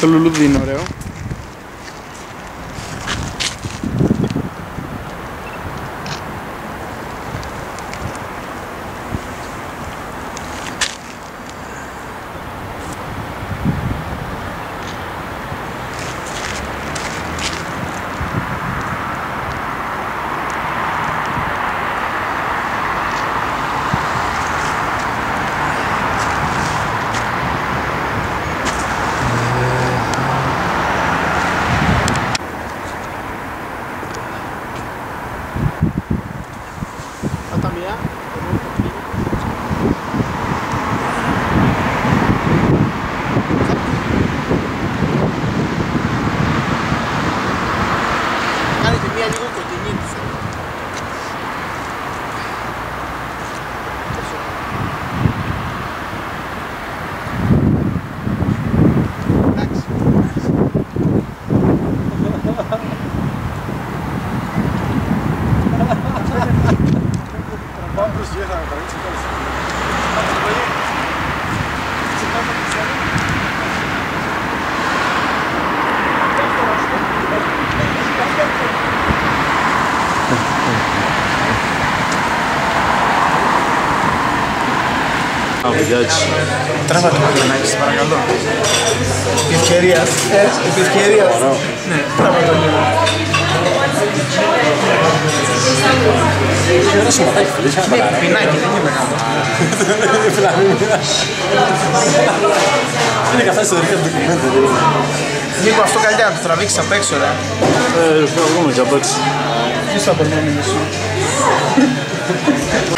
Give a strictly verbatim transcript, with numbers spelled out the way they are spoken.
Το λουλούδι είναι ωραίο. Τράβα το μαγιονάκι, σε παρακαλώ. Επί ευκαιρίας. Επί ευκαιρίας. Ναι, τράβα το λίγο. Είναι ένα σωματάκι φίλες, ένα Είναι πινάκι, δεν είναι μεγάλο. Είναι καθώς στο δελτίο του ντοκιμέντου. Νίκο, αυτό καλύτερα να το τραβήξεις απ' έξω, ρε. Ε, θα βγούμε και απ' έξω. Ποιος θα μπορεί να μιλήσει.